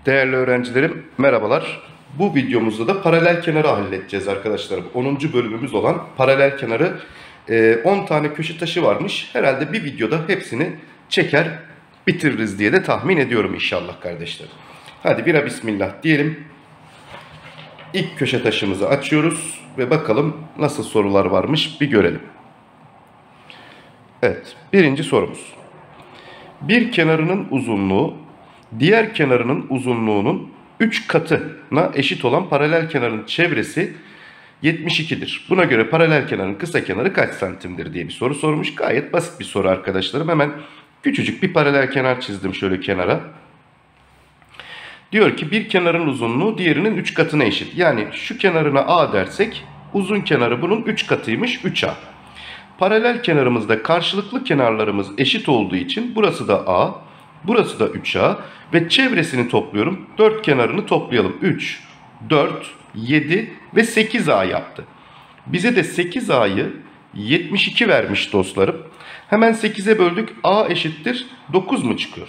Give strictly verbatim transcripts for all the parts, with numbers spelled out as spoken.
Değerli öğrencilerim, merhabalar. Bu videomuzda da paralel kenarı halledeceğiz arkadaşlarım. onuncu bölümümüz olan paralel kenarı on tane köşe taşı varmış. Herhalde bir videoda hepsini çeker bitiririz diye de tahmin ediyorum inşallah kardeşlerim. Hadi bira bismillah diyelim. İlk köşe taşımızı açıyoruz ve bakalım nasıl sorular varmış bir görelim. Evet, birinci sorumuz. Bir kenarının uzunluğu diğer kenarının uzunluğunun üç katına eşit olan paralel kenarın çevresi yetmiş iki'dir. Buna göre paralel kenarın kısa kenarı kaç santimdir diye bir soru sormuş. Gayet basit bir soru arkadaşlarım. Hemen küçücük bir paralel kenar çizdim şöyle kenara. Diyor ki bir kenarın uzunluğu diğerinin üç katına eşit. Yani şu kenarına A dersek uzun kenarı bunun üç katıymış, üç A. Paralel kenarımızda karşılıklı kenarlarımız eşit olduğu için burası da A, burası da üç A ve çevresini topluyorum. dört kenarını toplayalım. üç, dört, yedi ve sekiz A yaptı. Bize de sekiz A'yı yetmiş iki vermiş dostlarım. Hemen sekize böldük. A eşittir dokuz mu çıkıyor?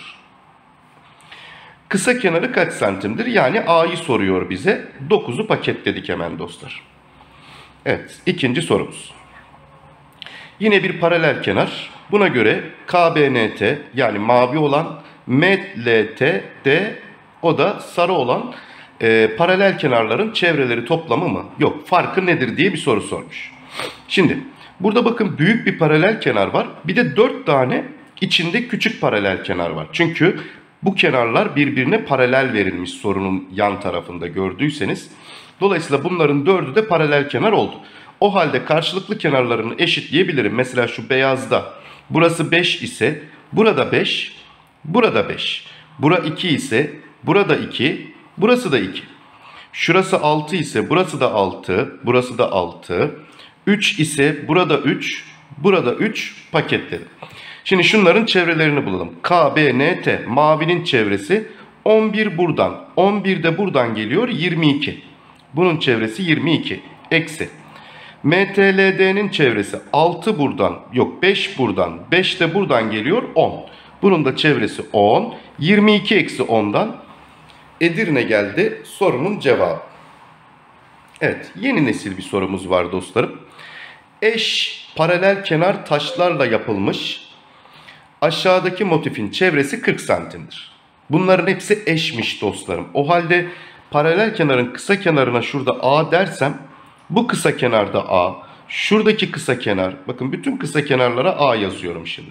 Kısa kenarı kaç santimdir? Yani A'yı soruyor bize. dokuzu paketledik hemen dostlar. Evet, ikinci sorumuz. Yine bir paralel kenar. Buna göre K B N T yani mavi olan, M L T de o da sarı olan e, paralel kenarların çevreleri toplamı mı? Yok, farkı nedir diye bir soru sormuş. Şimdi burada bakın büyük bir paralel kenar var. Bir de dört tane içinde küçük paralel kenar var. Çünkü bu kenarlar birbirine paralel verilmiş sorunun yan tarafında gördüyseniz. Dolayısıyla bunların dördü de paralel kenar oldu. O halde karşılıklı kenarlarını eşitleyebilirim. Mesela şu beyazda burası beş ise burada beş, burada beş. Bura iki ise burada iki, burası da iki. Şurası altı ise burası da altı, burası da altı. üç ise burada üç, burada üç paketledim. Şimdi şunların çevrelerini bulalım. K B N T mavinin çevresi on bir buradan, on bir de buradan geliyor yirmi iki. Bunun çevresi yirmi iki. Eksi. M T L D'nin çevresi altı buradan, yok beş buradan, beş de buradan geliyor on. Bunun da çevresi on. yirmi iki eksi on'dan Edirne geldi sorunun cevabı. Evet, yeni nesil bir sorumuz var dostlarım. Eş paralel kenar taşlarla yapılmış aşağıdaki motifin çevresi kırk santimdir. Bunların hepsi eşmiş dostlarım. O halde paralel kenarın kısa kenarına şurada A dersem bu kısa kenarda A, şuradaki kısa kenar, bakın bütün kısa kenarlara A yazıyorum şimdi.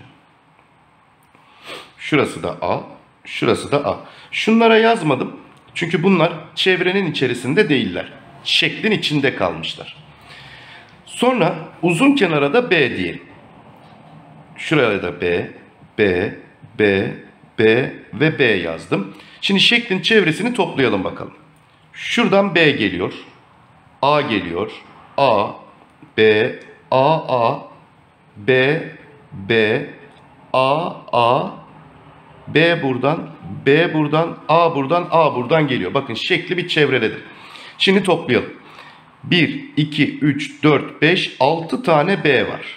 Şurası da A, şurası da A. Şunlara yazmadım çünkü bunlar çevrenin içerisinde değiller. Şeklin içinde kalmışlar. Sonra uzun kenara da B diyelim. Şuraya da B, B, B, B ve B yazdım. Şimdi şeklin çevresini toplayalım bakalım. Şuradan B geliyor. A geliyor. A, B, A, A, B, B, A, A, B buradan, B buradan, A buradan, A buradan geliyor. Bakın şekli bir çevreledim. Şimdi toplayalım. bir, iki, üç, dört, beş, altı tane B var.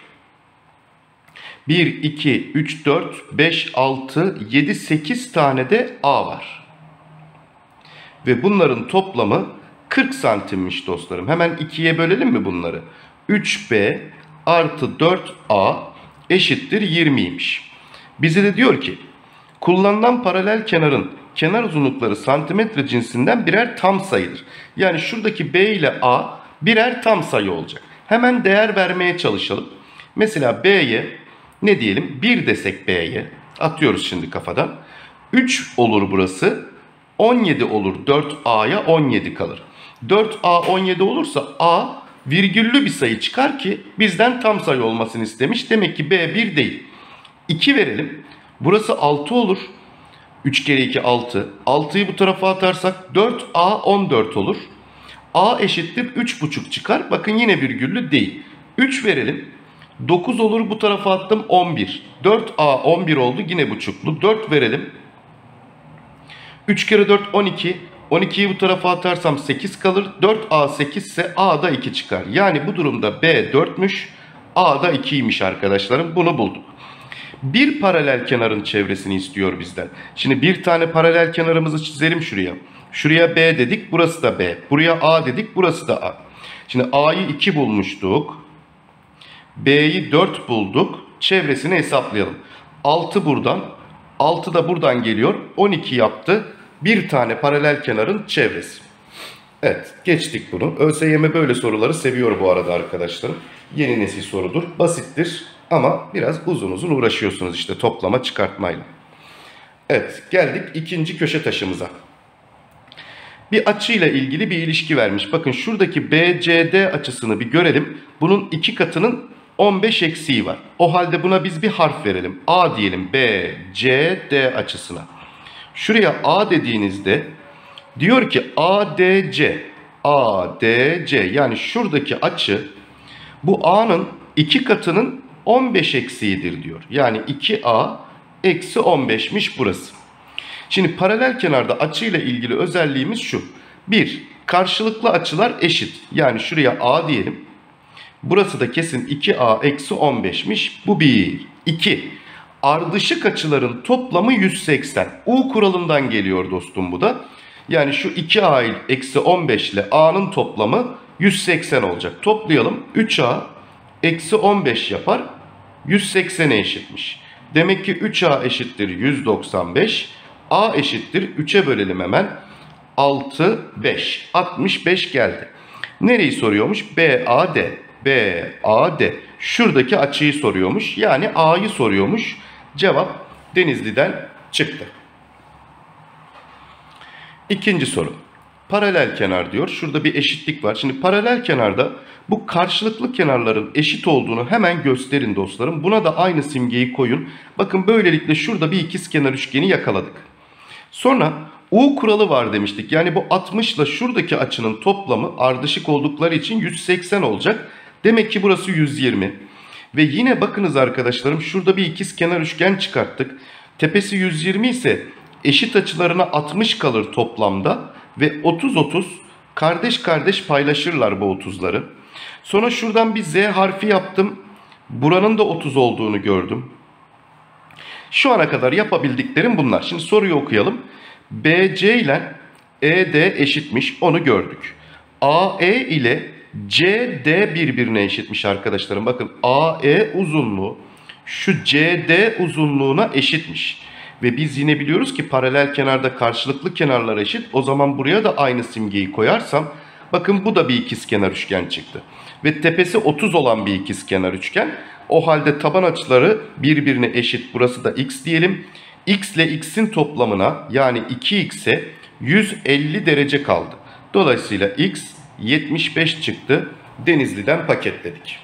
bir, iki, üç, dört, beş, altı, yedi, sekiz tane de A var. Ve bunların toplamı kırk santimmiş dostlarım. Hemen ikiye bölelim mi bunları? üç B artı dört A eşittir yirmiymiş. Bize de diyor ki kullanılan paralel kenarın kenar uzunlukları santimetre cinsinden birer tam sayıdır. Yani şuradaki B ile A birer tam sayı olacak. Hemen değer vermeye çalışalım. Mesela B'ye ne diyelim? bir desek B'ye. Atıyoruz şimdi kafadan. üç olur burası. on yedi olur. dört A'ya on yedi kalır. dört A on yedi olursa A virgüllü bir sayı çıkar ki bizden tam sayı olmasını istemiş. Demek ki B bir değil. iki verelim. Burası altı olur. üç kere iki altı. altıyı bu tarafa atarsak dört A on dört olur. A eşittir üç buçuk çıkar. Bakın yine virgüllü değil. üç verelim. dokuz olur bu tarafa attım on bir. dört A on bir oldu yine buçuklu. dört verelim. üç kere dört on iki. on ikiyi bu tarafa atarsam sekiz kalır. dört A sekiz ise A da iki çıkar. Yani bu durumda B dört'müş. A da iki'ymiş arkadaşlarım. Bunu bulduk. Bir paralel kenarın çevresini istiyor bizden. Şimdi bir tane paralel kenarımızı çizelim şuraya. Şuraya B dedik, burası da B. Buraya A dedik, burası da A. Şimdi A'yı iki bulmuştuk. B'yi dört bulduk. Çevresini hesaplayalım. altı buradan, altı da buradan geliyor. on iki yaptı. Bir tane paralel kenarın çevresi. Evet, geçtik bunu. ÖSYM böyle soruları seviyor bu arada arkadaşlarım. Yeni nesil sorudur. Basittir ama biraz uzun uzun uğraşıyorsunuz işte toplama çıkartmayla. Evet, geldik ikinci köşe taşımıza. Bir açıyla ilgili bir ilişki vermiş. Bakın şuradaki B C D açısını bir görelim. Bunun iki katının on beş eksiği var. O halde buna biz bir harf verelim. A diyelim B C D açısına. Şuraya A dediğinizde diyor ki A D C. A D C yani şuradaki açı bu A'nın iki katının on beş eksiğidir diyor. Yani iki A eksi on beşmiş burası. Şimdi paralel kenarda açıyla ilgili özelliğimiz şu. bir. Karşılıklı açılar eşit. Yani şuraya A diyelim. Burası da kesin iki A eksi on beşmiş. Bu bir. iki. Ardışık açıların toplamı yüz seksen. U kuralından geliyor dostum bu da. Yani şu iki A eksi on beş ile A'nın toplamı yüz seksen olacak. Toplayalım. üç A eksi on beş yapar. yüz seksene eşitmiş. Demek ki üç A eşittir yüz doksan beş. A eşittir üçe bölelim hemen. altı, beş. altmış beş geldi. Nereyi soruyormuş? B A D. B A D. Şuradaki açıyı soruyormuş. Yani A'yı soruyormuş. Cevap Denizli'den çıktı. İkinci soru. Paralel kenar diyor. Şurada bir eşitlik var. Şimdi paralel kenarda bu karşılıklı kenarların eşit olduğunu hemen gösterin dostlarım. Buna da aynı simgeyi koyun. Bakın böylelikle şurada bir ikizkenar üçgeni yakaladık. Sonra U kuralı var demiştik. Yani bu altmış ile şuradaki açının toplamı ardışık oldukları için yüz seksen olacak. Demek ki burası yüz yirmi. Ve yine bakınız arkadaşlarım şurada bir ikizkenar üçgen çıkarttık. Tepesi yüz yirmi ise eşit açılarına altmış kalır toplamda. Ve otuz otuz kardeş kardeş paylaşırlar bu otuzları. Sonra şuradan bir Z harfi yaptım. Buranın da otuz olduğunu gördüm. Şu ana kadar yapabildiklerim bunlar. Şimdi soruyu okuyalım. B C ile E D eşitmiş. Onu gördük. A E ile C D birbirine eşitmiş arkadaşlarım. Bakın A E uzunluğu şu C D uzunluğuna eşitmiş. Ve biz yine biliyoruz ki paralel kenarda karşılıklı kenarlar eşit. O zaman buraya da aynı simgeyi koyarsam bakın bu da bir ikizkenar üçgen çıktı. Ve tepesi otuz olan bir ikizkenar üçgen. O halde taban açıları birbirine eşit. Burası da x diyelim. X ile x'in toplamına yani iki x'e yüz elli derece kaldı. Dolayısıyla x yetmiş beş çıktı. Denizli'den paketledik.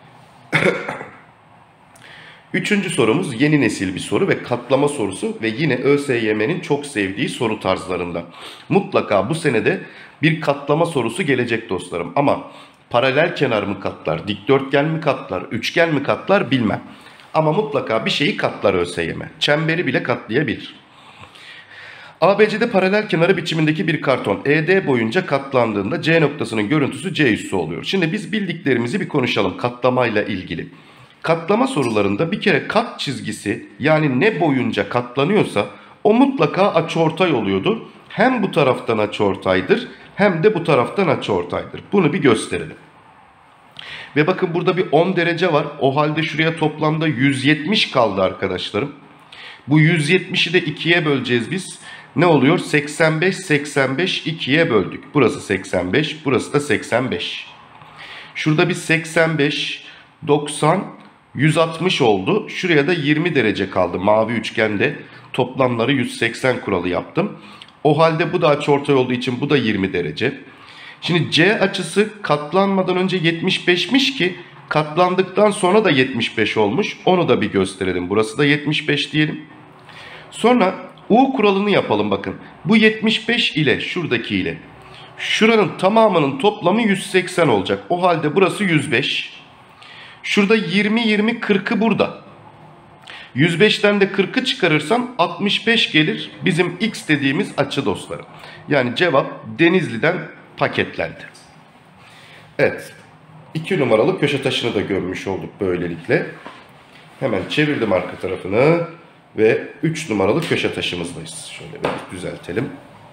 Üçüncü sorumuz yeni nesil bir soru ve katlama sorusu ve yine ÖSYM'nin çok sevdiği soru tarzlarından. Mutlaka bu senede bir katlama sorusu gelecek dostlarım ama paralel kenar mı katlar, dikdörtgen mi katlar, üçgen mi katlar bilmem. Ama mutlaka bir şeyi katlar ÖSYM. Çemberi bile katlayabilir. A B C'de paralel kenarı biçimindeki bir karton E D boyunca katlandığında C noktasının görüntüsü C üssü oluyor. Şimdi biz bildiklerimizi bir konuşalım katlamayla ilgili. Katlama sorularında bir kere kat çizgisi yani ne boyunca katlanıyorsa o mutlaka açıortay oluyordu. Hem bu taraftan açıortaydır hem de bu taraftan açıortaydır. Bunu bir gösterelim. Ve bakın burada bir on derece var. O halde şuraya toplamda yüz yetmiş kaldı arkadaşlarım. Bu yüz yetmişi de ikiye böleceğiz biz. Ne oluyor? seksen beş, seksen beş ikiye böldük. Burası seksen beş, burası da seksen beş. Şurada bir seksen beş, doksan, yüz altmış oldu. Şuraya da yirmi derece kaldı. Mavi üçgende toplamları yüz seksen kuralı yaptım. O halde bu da açıortay olduğu için bu da yirmi derece. Şimdi C açısı katlanmadan önce yetmiş beşmiş ki katlandıktan sonra da yetmiş beş olmuş. Onu da bir gösterelim. Burası da yetmiş beş diyelim. Sonra U kuralını yapalım bakın. Bu yetmiş beş ile şuradaki ile şuranın tamamının toplamı yüz seksen olacak. O halde burası yüz beş. Şurada yirmi, yirmi, kırkı burada. yüz beşten de kırkı çıkarırsam altmış beş gelir. Bizim x dediğimiz açı dostlarım. Yani cevap Denizli'den paketlendi. Evet. iki numaralı köşe taşını da görmüş olduk böylelikle. Hemen çevirdim arka tarafını ve üç numaralı köşe taşımızdayız. Şöyle bir düzeltelim.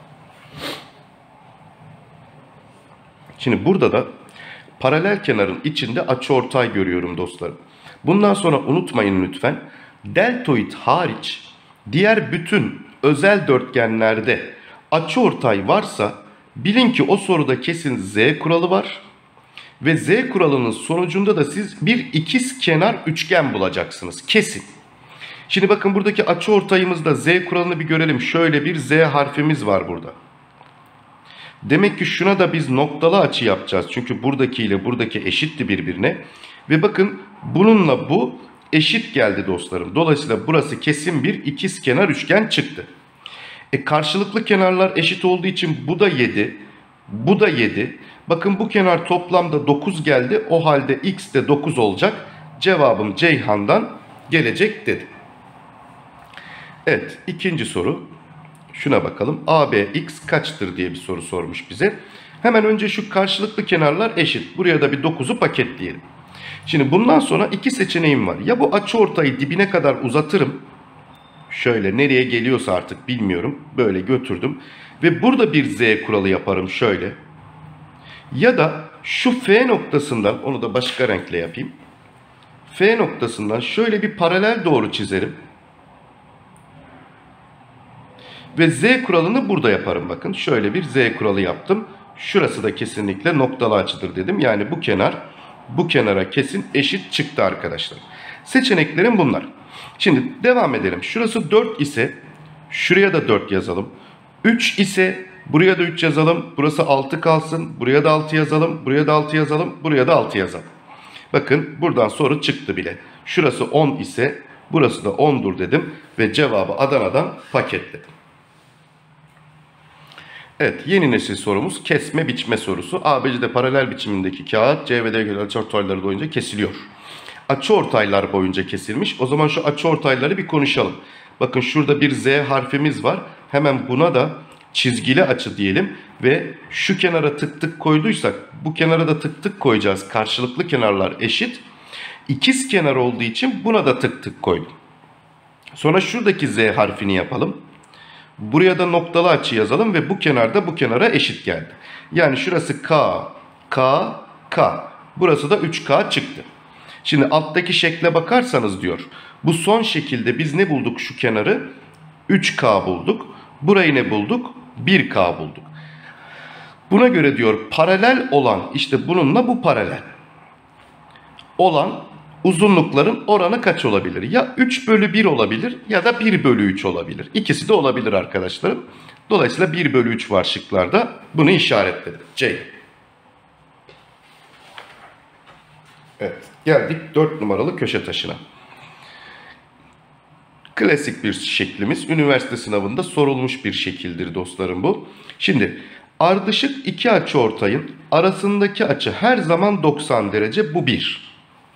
Şimdi burada da paralel kenarın içinde açıortay görüyorum dostlarım. Bundan sonra unutmayın lütfen. Deltoid hariç diğer bütün özel dörtgenlerde açıortay varsa bilin ki o soruda kesin Z kuralı var. Ve Z kuralının sonucunda da siz bir ikizkenar üçgen bulacaksınız. Kesin. Şimdi bakın buradaki açıortayımızda Z kuralını bir görelim. Şöyle bir Z harfimiz var burada. Demek ki şuna da biz noktalı açı yapacağız. Çünkü buradaki ile buradaki eşitti birbirine. Ve bakın bununla bu eşit geldi dostlarım. Dolayısıyla burası kesin bir ikizkenar üçgen çıktı. E karşılıklı kenarlar eşit olduğu için bu da yedi. Bu da yedi. Bakın bu kenar toplamda dokuz geldi. O halde x de dokuz olacak. Cevabım Ceyhan'dan gelecek dedi. Evet, ikinci soru. Şuna bakalım. A B x kaçtır diye bir soru sormuş bize. Hemen önce şu karşılıklı kenarlar eşit. Buraya da bir dokuzu paketleyelim. Şimdi bundan sonra iki seçeneğim var. Ya bu açıortayı dibine kadar uzatırım. Şöyle nereye geliyorsa artık bilmiyorum. Böyle götürdüm. Ve burada bir Z kuralı yaparım şöyle. Ya da şu F noktasından, onu da başka renkle yapayım. F noktasından şöyle bir paralel doğru çizerim. Ve Z kuralını burada yaparım bakın. Şöyle bir Z kuralı yaptım. Şurası da kesinlikle noktalı açıdır dedim. Yani bu kenar bu kenara kesin eşit çıktı arkadaşlar. Seçeneklerim bunlar. Şimdi devam edelim. Şurası dört ise şuraya da dört yazalım. üç ise buraya da üç yazalım. Burası altı kalsın. Buraya da altı yazalım. Buraya da altı yazalım. Buraya da altı yazalım. Bakın buradan soru çıktı bile. Şurası on ise burası da ondur dedim. Ve cevabı Adana'dan paketledim. Evet, yeni nesil sorumuz kesme biçme sorusu. A B C D paralel biçimindeki kağıt C ve D göre açıortayları boyunca kesiliyor. Açıortaylar boyunca kesilmiş. O zaman şu açıortayları bir konuşalım. Bakın şurada bir Z harfimiz var. Hemen buna da çizgili açı diyelim. Ve şu kenara tık tık koyduysak bu kenara da tık tık koyacağız. Karşılıklı kenarlar eşit. İkiz kenar olduğu için buna da tık tık koydum. Sonra şuradaki Z harfini yapalım. Buraya da noktalı açı yazalım ve bu kenarda bu kenara eşit geldi. Yani şurası K, K, K. Burası da üç K çıktı. Şimdi alttaki şekle bakarsanız diyor. Bu son şekilde biz ne bulduk şu kenarı? üç K bulduk. Burayı ne bulduk? bir K bulduk. Buna göre diyor paralel olan, işte bununla bu paralel olan uzunlukların oranı kaç olabilir? Ya üç bölü bir olabilir ya da bir bölü üç olabilir. İkisi de olabilir arkadaşlarım. Dolayısıyla bir bölü üç var şıklarda. Bunu işaretledim. C. Evet. Geldik dört numaralı köşe taşına. Klasik bir şeklimiz. Üniversite sınavında sorulmuş bir şekildir dostlarım bu. Şimdi ardışık iki açıortayın arasındaki açı her zaman doksan derece. Bu bir.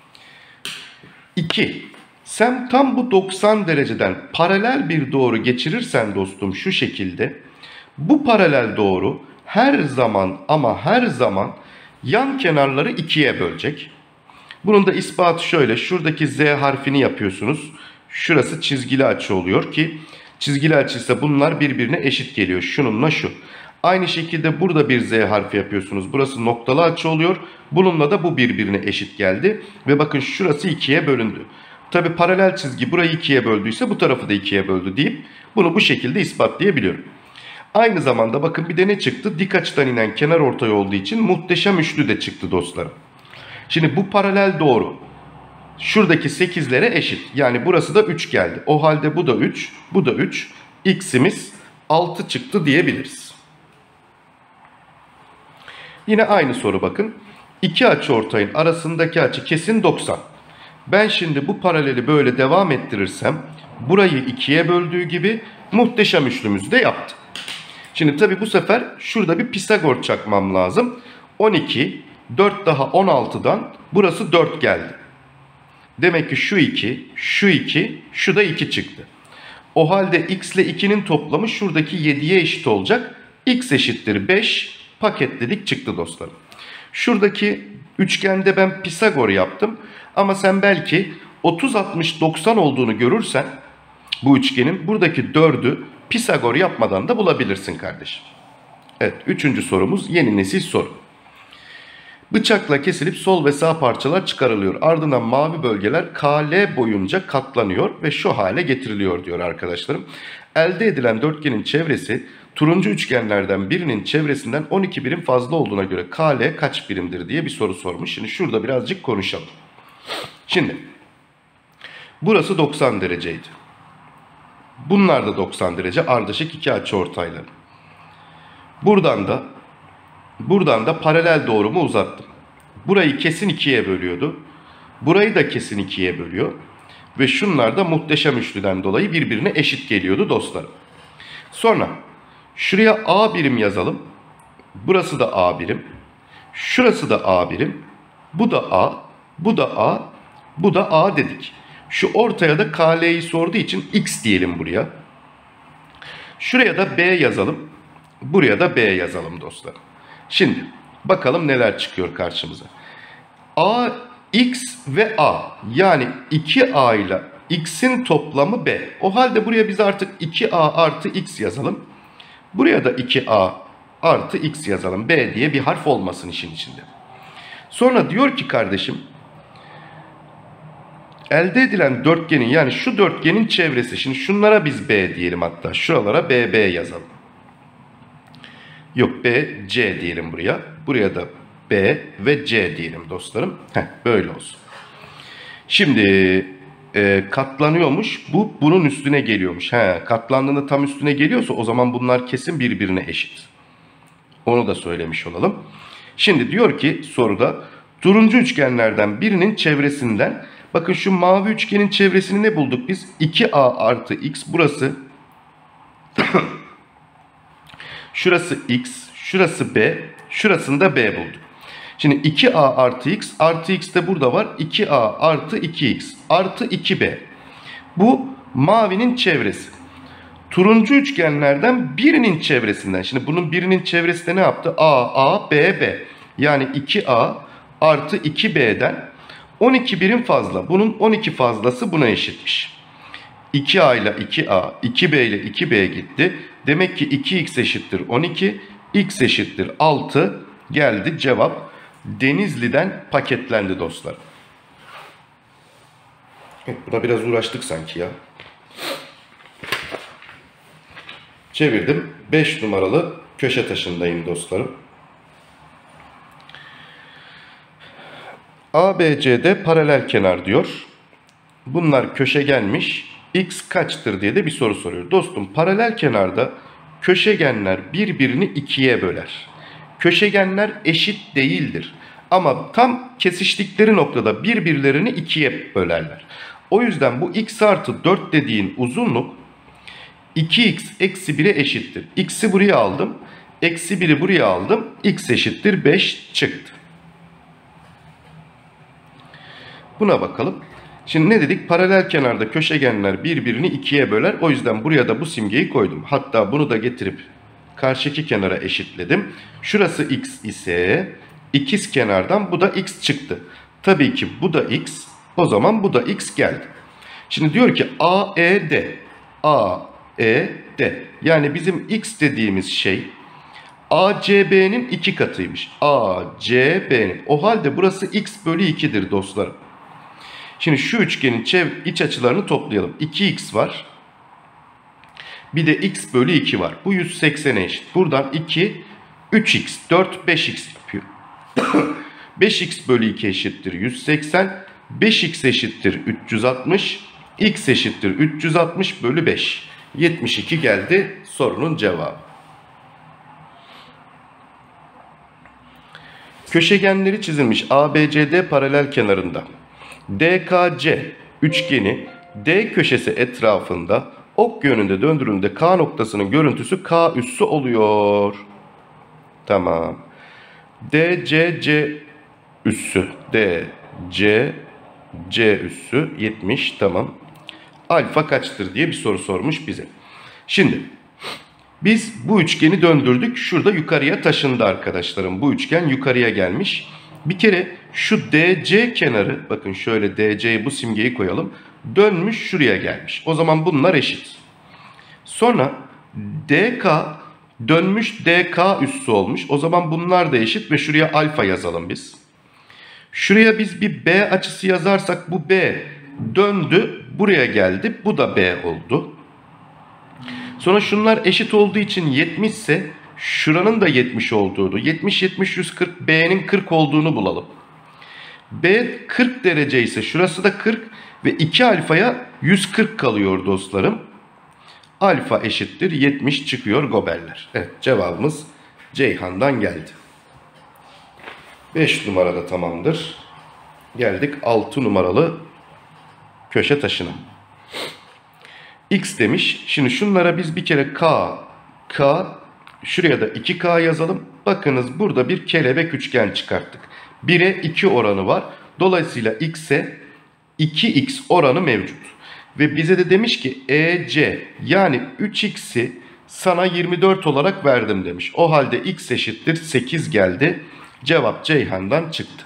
iki. Sen tam bu doksan dereceden paralel bir doğru geçirirsen dostum şu şekilde. Bu paralel doğru her zaman ama her zaman yan kenarları ikiye bölecek. Bunun da ispatı şöyle. Şuradaki Z harfini yapıyorsunuz. Şurası çizgili açı oluyor ki çizgili açıysa bunlar birbirine eşit geliyor. Şununla şu. Aynı şekilde burada bir Z harfi yapıyorsunuz. Burası noktalı açı oluyor. Bununla da bu birbirine eşit geldi. Ve bakın şurası ikiye bölündü. Tabi paralel çizgi burayı ikiye böldüyse bu tarafı da ikiye böldü deyip bunu bu şekilde ispatlayabiliyorum. Aynı zamanda bakın bir de ne çıktı? Dik açıdan inen kenar ortay olduğu için muhteşem üçlü de çıktı dostlarım. Şimdi bu paralel doğru şuradaki sekizlere eşit. Yani burası da üç geldi. O halde bu da üç, bu da üç. X'imiz altı çıktı diyebiliriz. Yine aynı soru bakın. İki açıortayın arasındaki açı kesin doksan. Ben şimdi bu paraleli böyle devam ettirirsem burayı ikiye böldüğü gibi muhteşem üçlümüzü de yaptı. Şimdi tabi bu sefer şurada bir Pisagor çakmam lazım. on iki, dört daha on altıdan burası dört geldi. Demek ki şu iki, şu iki, şu da iki çıktı. O halde x ile ikinin toplamı şuradaki yediye eşit olacak. X eşittir beş paketledik çıktı dostlarım. Şuradaki üçgende ben Pisagor yaptım. Ama sen belki otuz, altmış, doksan olduğunu görürsen bu üçgenin buradaki dördü Pisagor yapmadan da bulabilirsin kardeşim. Evet, üçüncü sorumuz yeni nesil soru. Bıçakla kesilip sol ve sağ parçalar çıkarılıyor. Ardından mavi bölgeler K L boyunca katlanıyor ve şu hale getiriliyor diyor arkadaşlarım. Elde edilen dörtgenin çevresi turuncu üçgenlerden birinin çevresinden on iki birim fazla olduğuna göre K L kaç birimdir diye bir soru sormuş. Şimdi şurada birazcık konuşalım. Şimdi burası doksan dereceydi. Bunlar da doksan derece, ardışık iki açıortayları. Buradan da buradan da paralel doğrumu uzattım. Burayı kesin ikiye bölüyordu. Burayı da kesin ikiye bölüyor. Ve şunlar da muhteşem üçlüden dolayı birbirine eşit geliyordu dostlarım. Sonra şuraya A birim yazalım. Burası da A birim. Şurası da A birim. Bu da A. Bu da A. Bu da A dedik. Şu ortaya da K L'yi sorduğu için X diyelim buraya. Şuraya da B yazalım. Buraya da B yazalım dostlarım. Şimdi bakalım neler çıkıyor karşımıza. A, X ve A. Yani iki A ile X'in toplamı B. O halde buraya biz artık iki A artı X yazalım. Buraya da iki A artı X yazalım. B diye bir harf olmasın işin içinde. Sonra diyor ki kardeşim, elde edilen dörtgenin, yani şu dörtgenin çevresi. Şimdi şunlara biz B diyelim hatta. Şuralara B B yazalım. Yok, B C diyelim buraya. Buraya da B ve C diyelim dostlarım. Heh, böyle olsun. Şimdi e, katlanıyormuş. Bu bunun üstüne geliyormuş. He, katlandığında tam üstüne geliyorsa o zaman bunlar kesin birbirine eşit. Onu da söylemiş olalım. Şimdi diyor ki soruda turuncu üçgenlerden birinin çevresinden, bakın şu mavi üçgenin çevresini ne bulduk biz? iki A artı X, burası şurası X, şurası B, şurasında B bulduk. Şimdi iki A artı X, artı X de burada var. iki A artı iki X artı iki B. Bu mavinin çevresi. Turuncu üçgenlerden birinin çevresinden. Şimdi bunun birinin çevresi de ne yaptı? A, A, B, B. Yani iki A artı iki B'den on iki birim fazla. Bunun on iki fazlası buna eşitmiş. iki A ile iki A, iki B ile iki B gitti. Demek ki iki X eşittir on iki, X eşittir altı geldi cevap. Denizli'den paketlendi dostlar. Evet, buna biraz uğraştık sanki ya. Çevirdim. beş numaralı köşe taşındayım dostlarım. A B C'de paralel kenar diyor. Bunlar köşegenmiş. X kaçtır diye de bir soru soruyor. Dostum, paralel kenarda köşegenler birbirini ikiye böler. Köşegenler eşit değildir. Ama tam kesiştikleri noktada birbirlerini ikiye bölerler. O yüzden bu x artı dört dediğin uzunluk iki x eksi bire eşittir. X'i buraya aldım. Eksi biri buraya aldım. X eşittir beş çıktı. Buna bakalım. Şimdi ne dedik? Paralel kenarda köşegenler birbirini ikiye böler. O yüzden buraya da bu simgeyi koydum. Hatta bunu da getirip karşıki kenara eşitledim. Şurası x ise ikiz kenardan bu da x çıktı. Tabii ki bu da x. O zaman bu da x geldi. Şimdi diyor ki A E D. A E D. Yani bizim x dediğimiz şey A C B'nin iki katıymış. A C B'nin. O halde burası x bölü iki'dir dostlarım. Şimdi şu üçgenin iç açılarını toplayalım. iki x var. Bir de x bölü iki var. Bu yüz seksen'e eşit. Buradan iki, üç x, dört, beş x yapıyor. beş x bölü iki eşittir yüz seksen. beş x eşittir üç yüz altmış. X eşittir üç yüz altmış bölü beş. yetmiş iki geldi sorunun cevabı. Köşegenleri çizilmiş A B C D paralel kenarında D K C üçgeni D köşesi etrafında ok yönünde döndürüldüğünde K noktasının görüntüsü K üssü oluyor. Tamam. D C C üssü. D C C üssü yetmiş. Tamam. Alfa kaçtır diye bir soru sormuş bize. Şimdi biz bu üçgeni döndürdük. Şurada yukarıya taşındı arkadaşlarım. Bu üçgen yukarıya gelmiş. Bir kere Şu D C kenarı, bakın şöyle D C'ye bu simgeyi koyalım. Dönmüş şuraya gelmiş. O zaman bunlar eşit. Sonra D K dönmüş D K üssü olmuş. O zaman bunlar da eşit ve şuraya alfa yazalım biz. Şuraya biz bir B açısı yazarsak bu B döndü buraya geldi. Bu da B oldu. Sonra şunlar eşit olduğu için yetmiş ise şuranın da yetmiş olduğunu, yetmiş, yetmiş, yüz kırk, B'nin kırk olduğunu bulalım. B kırk derece ise şurası da kırk ve iki alfaya yüz kırk kalıyor dostlarım. Alfa eşittir yetmiş çıkıyor Göbeller. Evet, cevabımız Ceyhan'dan geldi. beş numarada tamamdır. Geldik altı numaralı köşe taşına. X demiş. Şimdi şunlara biz bir kere K, K, şuraya da iki K yazalım. Bakınız burada bir kelebek üçgen çıkarttık. bire iki oranı var. Dolayısıyla X'e iki X oranı mevcut. Ve bize de demiş ki E C yani üç X'i sana yirmi dört olarak verdim demiş. O halde X eşittir sekiz geldi. Cevap Ceyhan'dan çıktı.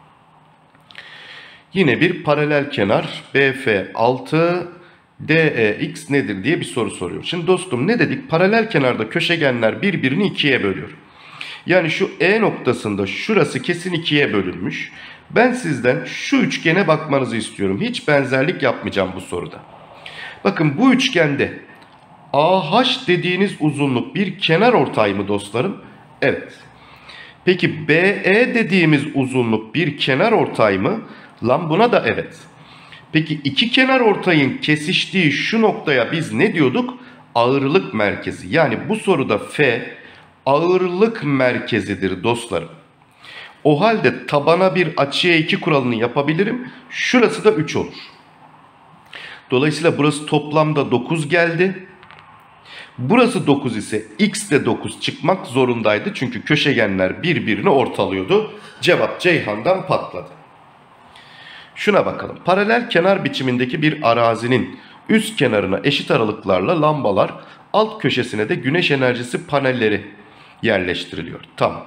Yine bir paralel kenar B F altı D E X nedir diye bir soru soruyor. Şimdi dostum ne dedik? Paralel kenarda köşegenler birbirini ikiye bölüyor. Yani şu E noktasında şurası kesin ikiye bölünmüş. Ben sizden şu üçgene bakmanızı istiyorum. Hiç benzerlik yapmayacağım bu soruda. Bakın bu üçgende A H dediğiniz uzunluk bir kenar ortay mı dostlarım? Evet. Peki B E dediğimiz uzunluk bir kenar ortay mı? Lan buna da evet. Peki iki kenar ortayın kesiştiği şu noktaya biz ne diyorduk? Ağırlık merkezi. Yani bu soruda F ağırlık merkezidir dostlarım. O halde tabana bir açıya iki kuralını yapabilirim. Şurası da üç olur. Dolayısıyla burası toplamda dokuz geldi. Burası dokuz ise X de dokuz çıkmak zorundaydı. Çünkü köşegenler birbirini ortalıyordu. Cevap Ceyhan'dan patladı. Şuna bakalım. Paralel kenar biçimindeki bir arazinin üst kenarına eşit aralıklarla lambalar, alt köşesine de güneş enerjisi panelleri yerleştiriliyor. Tamam.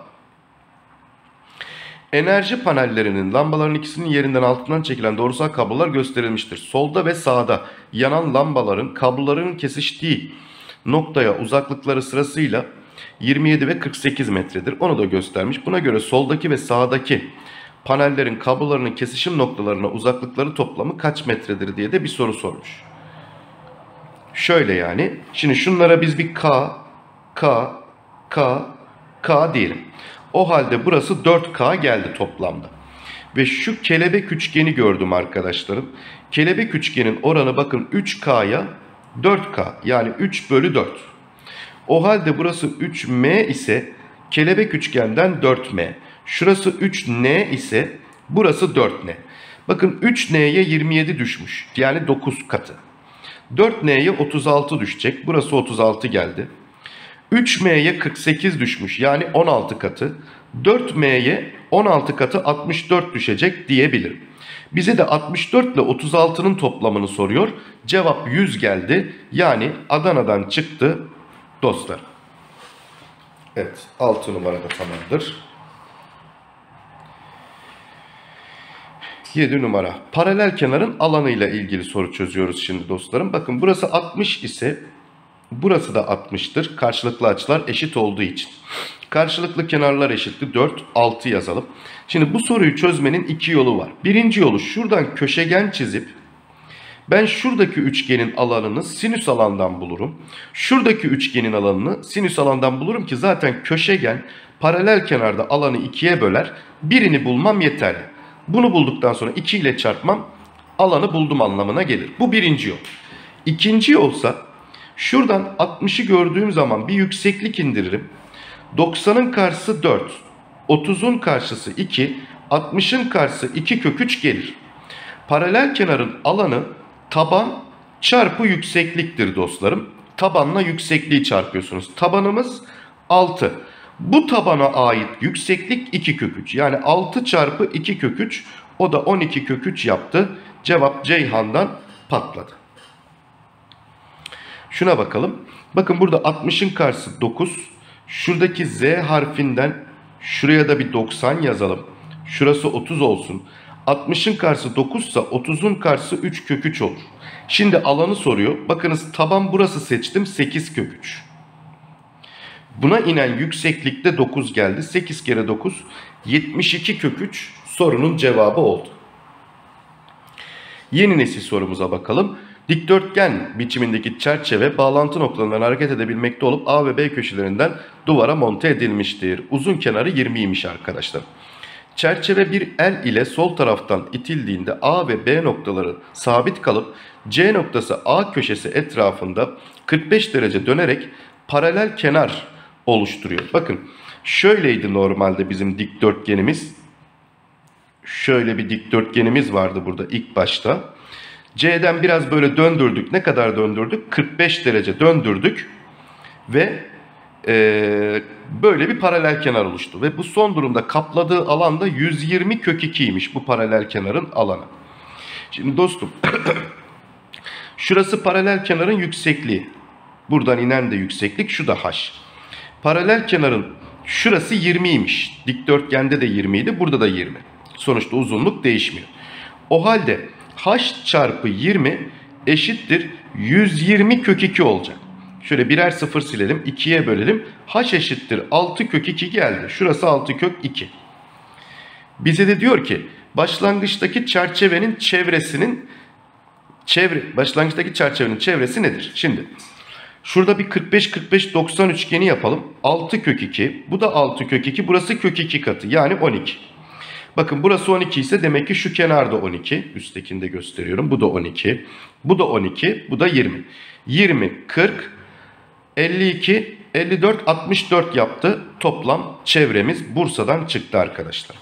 Enerji panellerinin lambaların ikisinin yerinden altından çekilen doğrusal kablolar gösterilmiştir. Solda ve sağda yanan lambaların kabloların kesiştiği noktaya uzaklıkları sırasıyla yirmi yedi ve kırk sekiz metredir. Onu da göstermiş. Buna göre soldaki ve sağdaki panellerin kablolarının kesişim noktalarına uzaklıkları toplamı kaç metredir diye de bir soru sormuş. Şöyle yani. Şimdi şunlara biz bir K, K, K, K diyelim. O halde burası dört K geldi toplamda. Ve şu kelebek üçgeni gördüm arkadaşlarım. Kelebek üçgenin oranı bakın üç K'ya dört K yani üç bölü dört. O halde burası üç M ise kelebek üçgenden dört M. Şurası üç N ise burası dört N. Bakın üç N'ye yirmi yedi düşmüş. Yani dokuz katı. dört N'ye otuz altı düşecek. Burası otuz altı geldi. üç M'ye kırk sekiz düşmüş. Yani on altı katı. dört M'ye on altı katı altmış dört düşecek diyebilirim. Bize de altmış dört ile otuz altının toplamını soruyor. Cevap yüz geldi. Yani Adana'dan çıktı dostlar. Evet, altı numarada tamamdır. yedi numara. Paralel kenarın alanıyla ilgili soru çözüyoruz şimdi dostlarım. Bakın burası altmış ise burası da altmıştır. Karşılıklı açılar eşit olduğu için. Karşılıklı kenarlar eşittir. dört, altı yazalım. Şimdi bu soruyu çözmenin iki yolu var. Birinci yolu şuradan köşegen çizip ben şuradaki üçgenin alanını sinüs alandan bulurum. Şuradaki üçgenin alanını sinüs alandan bulurum ki zaten köşegen paralel kenarda alanı ikiye böler. Birini bulmam yeterli. Bunu bulduktan sonra iki ile çarpmam alanı buldum anlamına gelir. Bu birinci yol. İkinci yolsa şuradan altmışı gördüğüm zaman bir yükseklik indiririm. doksanın karşısı dört, otuzun karşısı iki, altmışın karşısı iki kök üç gelir. Paralel kenarın alanı taban çarpı yüksekliktir dostlarım. Tabanla yüksekliği çarpıyorsunuz. Tabanımız altı. Bu tabana ait yükseklik iki kök üç. Yani altı çarpı iki kök üç. O da on iki kök üç yaptı. Cevap Ceyhan'dan patladı. Şuna bakalım. Bakın burada altmışın karşısı dokuz. Şuradaki Z harfinden şuraya da bir doksan yazalım. Şurası otuz olsun. altmışın karşısı dokuz ise otuzun karşısı üç kök üç olur. Şimdi alanı soruyor. Bakınız taban burası seçtim. sekiz kök üç. Buna inen yükseklikte dokuz geldi. sekiz kere dokuz yetmiş iki kök üç sorunun cevabı oldu. Yeni nesil sorumuza bakalım. Dikdörtgen biçimindeki çerçeve bağlantı noktalarından hareket edebilmekte olup A ve B köşelerinden duvara monte edilmiştir. Uzun kenarı yirmiymiş arkadaşlar. Çerçeve bir el ile sol taraftan itildiğinde A ve B noktaları sabit kalıp C noktası A köşesi etrafında kırk beş derece dönerek paralel kenar oluşturuyor. Bakın şöyleydi normalde bizim dikdörtgenimiz. Şöyle bir dikdörtgenimiz vardı burada ilk başta. C'den biraz böyle döndürdük. Ne kadar döndürdük? kırk beş derece döndürdük. Ve e, böyle bir paralel kenar oluştu. Ve bu son durumda kapladığı alan da yüz yirmi kök iki'ymiş bu paralel kenarın alanı. Şimdi dostum şurası paralel kenarın yüksekliği. Buradan inen de yükseklik. Şu da h. Paralel kenarın şurası yirmiymiş. Dikdörtgende de yirmiydi. Burada da yirmi. Sonuçta uzunluk değişmiyor. O halde h çarpı yirmi eşittir yüz yirmi kök iki olacak. Şöyle birer sıfır silelim. ikiye bölelim. H eşittir altı kök iki geldi. Şurası altı kök iki. Bize de diyor ki başlangıçtaki çerçevenin çevresinin çevre başlangıçtaki çerçevenin çevresi nedir? Şimdi şurada bir kırk beş kırk beş doksan üçgeni yapalım. altı kök iki. Bu da altı kök iki. Burası kök iki katı. Yani on iki. Bakın burası on iki ise demek ki şu kenarda on iki. Üsttekini de gösteriyorum. Bu da on iki. Bu da on iki. Bu da yirmi. yirmi, kırk, elli iki, elli dört, altmış dört yaptı. Toplam çevremiz Bursa'dan çıktı arkadaşlar.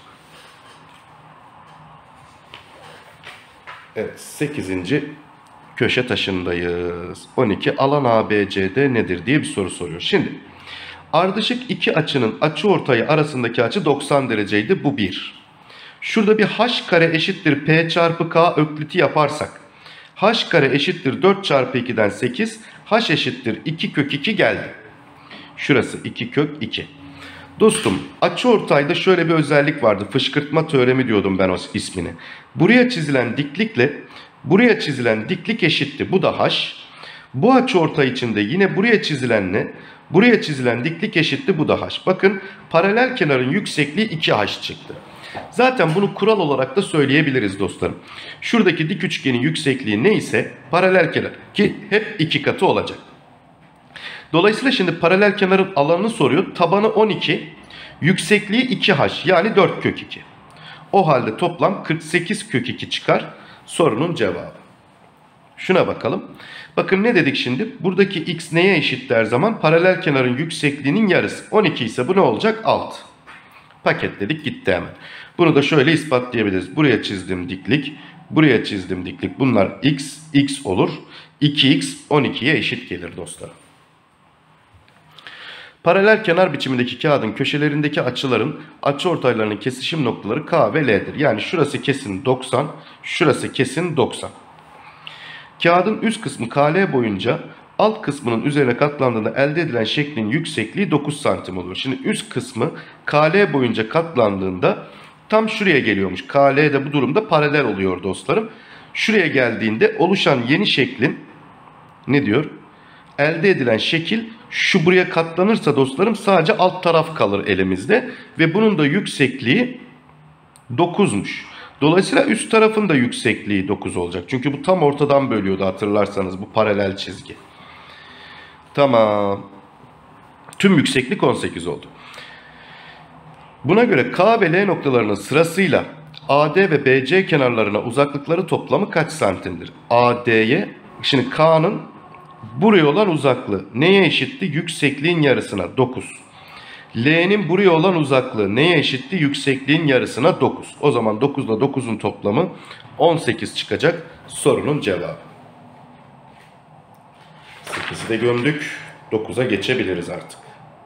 Evet, sekizinci köşe taşındayız. on iki alan A B C D nedir diye bir soru soruyor. Şimdi ardışık iki açının açıortayı arasındaki açı doksan dereceydi. Bu bir. Şurada bir h kare eşittir p çarpı k ökliti yaparsak h kare eşittir dört çarpı iki'den sekiz, h eşittir iki kök iki geldi. Şurası iki kök iki. Dostum açıortayda şöyle bir özellik vardı. Fışkırtma teoremi diyordum ben o ismini. Buraya çizilen diklikle buraya çizilen diklik eşitti. Bu da h. Bu açıortay içinde yine buraya çizilenle buraya çizilen diklik eşitti. Bu da h. Bakın paralel kenarın yüksekliği iki h çıktı. Zaten bunu kural olarak da söyleyebiliriz dostlarım. Şuradaki dik üçgenin yüksekliği neyse paralel kenar ki hep iki katı olacak. Dolayısıyla şimdi paralel kenarın alanını soruyor. Tabanı on iki, yüksekliği iki h yani dört kök iki. O halde toplam kırk sekiz kök iki çıkar sorunun cevabı. Şuna bakalım. Bakın ne dedik şimdi? Buradaki x neye eşit her zaman? Paralel kenarın yüksekliğinin yarısı. on iki ise bu ne olacak? altı. Paketledik gitti hemen. Bunu da şöyle ispatlayabiliriz. Buraya çizdim diklik, buraya çizdim diklik. Bunlar x, x olur. iki x on iki'ye eşit gelir dostlar. Paralel kenar biçimindeki kağıdın köşelerindeki açıların açıortaylarının kesişim noktaları K ve L'dir. Yani şurası kesin doksan, şurası kesin doksan. Kağıdın üst kısmı K L boyunca alt kısmının üzerine katlandığında elde edilen şeklin yüksekliği dokuz santim olur. Şimdi üst kısmı K L boyunca katlandığında tam şuraya geliyormuş. K L de bu durumda paralel oluyor dostlarım. Şuraya geldiğinde oluşan yeni şeklin ne diyor? Elde edilen şekil şu buraya katlanırsa dostlarım sadece alt taraf kalır elimizde. Ve bunun da yüksekliği dokuzmuş. Dolayısıyla üst tarafın da yüksekliği dokuz olacak. Çünkü bu tam ortadan bölüyordu hatırlarsanız bu paralel çizgi. Tamam. Tüm yükseklik on sekiz oldu. Buna göre K ve L noktalarının sırasıyla A D ve B C kenarlarına uzaklıkları toplamı kaç santimdir? A D'ye, şimdi K'nın buraya olan uzaklığı neye eşitti? Yüksekliğin yarısına dokuz. L'nin buraya olan uzaklığı neye eşitti? Yüksekliğin yarısına dokuz. O zaman dokuz ile dokuzun toplamı on sekiz çıkacak sorunun cevabı. sekizi de gömdük. dokuza geçebiliriz artık.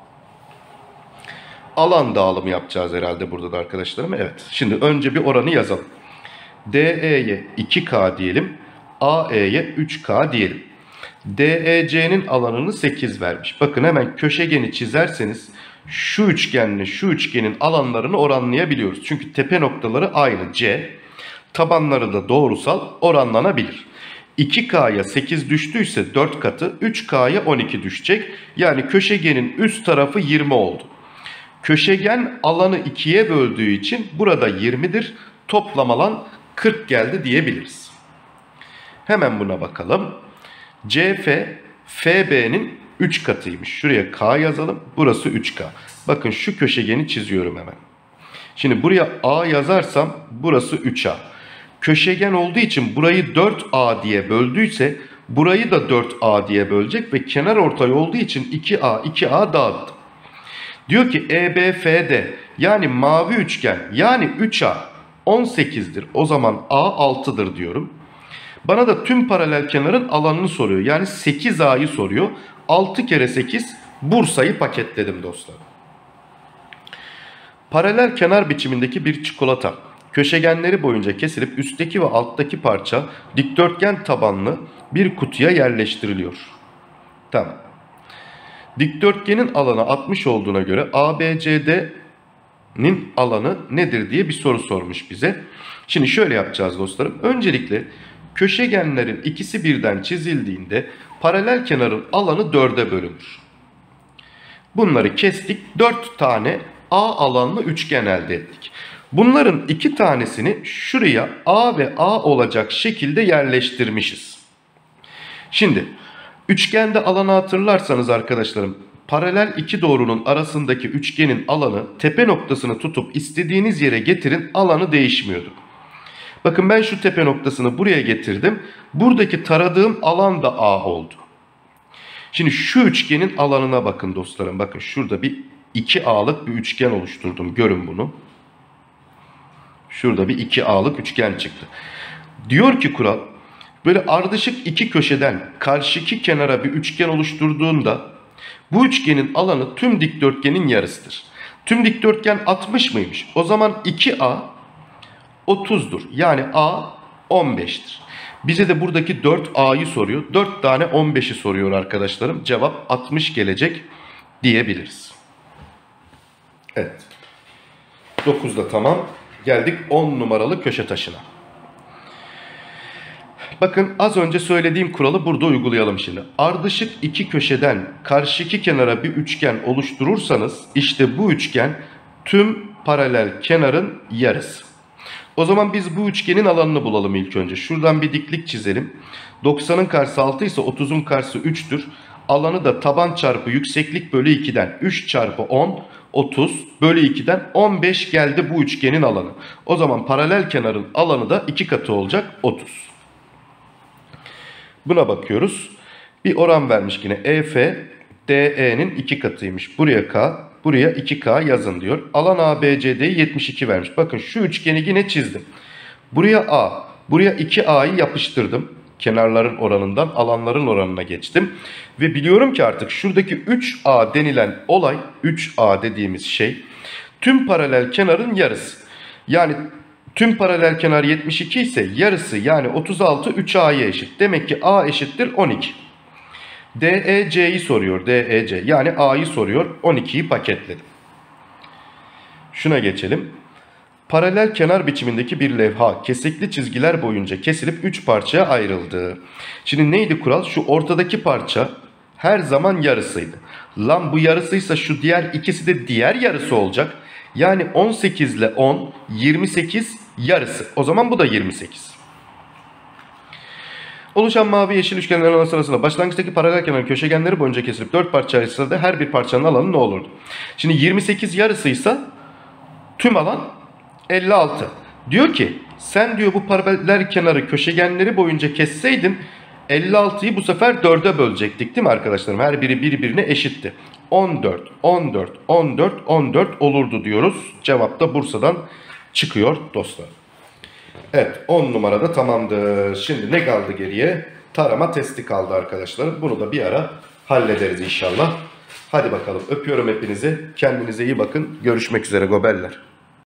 Alan dağılımı yapacağız herhalde burada da arkadaşlarım. Evet. Şimdi önce bir oranı yazalım. D E'ye iki K diyelim. A E'ye üç K diyelim. D E C'nin alanını sekiz vermiş. Bakın hemen köşegeni çizerseniz şu üçgenle şu üçgenin alanlarını oranlayabiliyoruz. Çünkü tepe noktaları aynı C. Tabanları da doğrusal oranlanabilir. iki K'ya sekiz düştüyse dört katı, üç K'ya on iki düşecek. Yani köşegenin üst tarafı yirmi oldu. Köşegen alanı ikiye böldüğü için burada yirmidir. Toplam alan kırk geldi diyebiliriz. Hemen buna bakalım. C F, F B'nin üç katıymış. Şuraya K yazalım. Burası üç K. Bakın şu köşegeni çiziyorum hemen. Şimdi buraya A yazarsam burası üç A. Köşegen olduğu için burayı dört A diye böldüyse burayı da dört A diye bölecek ve kenar ortay olduğu için iki A iki A dağıttım. Diyor ki E B F D yani mavi üçgen yani üç A on sekizdir. O zaman A altıdır diyorum. Bana da tüm paralel kenarın alanını soruyor. Yani sekiz A'yı soruyor. altı kere sekiz Bursa'yı paketledim dostlar. Paralel kenar biçimindeki bir çikolata köşegenleri boyunca kesilip üstteki ve alttaki parça dikdörtgen tabanlı bir kutuya yerleştiriliyor. Tamam. Dikdörtgenin alanı altmış olduğuna göre A B C D'nin alanı nedir diye bir soru sormuş bize. Şimdi şöyle yapacağız dostlarım. Öncelikle köşegenlerin ikisi birden çizildiğinde paralel kenarın alanı dörde bölünür. Bunları kestik. dört tane A alanlı üçgen elde ettik. Bunların iki tanesini şuraya A ve A olacak şekilde yerleştirmişiz. Şimdi üçgende alanı hatırlarsanız arkadaşlarım, paralel iki doğrunun arasındaki üçgenin alanı tepe noktasını tutup istediğiniz yere getirin, alanı değişmiyordu. Bakın ben şu tepe noktasını buraya getirdim. Buradaki taradığım alan da A oldu. Şimdi şu üçgenin alanına bakın dostlarım. Bakın şurada bir iki A'lık bir üçgen oluşturdum. Görün bunu. Şurada bir iki A'lık üçgen çıktı. Diyor ki kural, böyle ardışık iki köşeden karşıki kenara bir üçgen oluşturduğunda bu üçgenin alanı tüm dikdörtgenin yarısıdır. Tüm dikdörtgen altmış mıymış? O zaman iki A otuzdur. Yani A on beştir. Bize de buradaki dört A'yı soruyor. dört tane on beşi soruyor arkadaşlarım. Cevap altmış gelecek diyebiliriz. Evet. dokuzda tamam. Geldik on numaralı köşe taşına. Bakın az önce söylediğim kuralı burada uygulayalım şimdi. Ardışık iki köşeden karşıki kenara bir üçgen oluşturursanız işte bu üçgen tüm paralel kenarın yarısı. O zaman biz bu üçgenin alanını bulalım ilk önce. Şuradan bir diklik çizelim. doksanın karşısı altı ise otuzun karşısı üçtür. Alanı da taban çarpı yükseklik bölü iki'den üç çarpı on otuz bölü iki'den on beş geldi bu üçgenin alanı. O zaman paralel kenarın alanı da iki katı olacak, otuz. Buna bakıyoruz. Bir oran vermiş yine. E F D E'nin iki katıymış. Buraya K, buraya iki K yazın diyor. Alan A B C D'yi yetmiş iki vermiş. Bakın şu üçgeni yine çizdim. Buraya A, buraya iki A'yı yapıştırdım. Kenarların oranından alanların oranına geçtim. Ve biliyorum ki artık şuradaki üç A denilen olay, üç A dediğimiz şey tüm paralel kenarın yarısı. Yani tüm paralel kenar yetmiş iki ise yarısı yani otuz altı üç A'ya eşit. Demek ki A eşittir on iki. D E C'yi soruyor. D E C yani A'yı soruyor. on iki'yi paketledim. Şuna geçelim. Paralel kenar biçimindeki bir levha kesikli çizgiler boyunca kesilip üç parçaya ayrıldı. Şimdi neydi kural? Şu ortadaki parça her zaman yarısıydı. Lan bu yarısıysa şu diğer ikisi de diğer yarısı olacak. Yani on sekiz ile on, yirmi sekiz yarısı. O zaman bu da yirmi sekiz. Oluşan mavi yeşil üçgenlerin alanı sırasında başlangıçtaki paralel kenarın köşegenleri boyunca kesilip dört parça ayrılsa her bir parçanın alanı ne olurdu? Şimdi yirmi sekiz yarısıysa tüm alan elli altı. Diyor ki sen diyor bu paralel kenarı köşegenleri boyunca kesseydin elli altıyı bu sefer dörde bölecektik değil mi arkadaşlarım? Her biri birbirine eşitti. on dört, on dört, on dört, on dört olurdu diyoruz. Cevap da Bursa'dan çıkıyor dostlar. Evet on numarada tamamdır. Şimdi ne kaldı geriye? Tarama testi kaldı arkadaşlar. Bunu da bir ara hallederiz inşallah. Hadi bakalım öpüyorum hepinizi. Kendinize iyi bakın. Görüşmek üzere gobeller.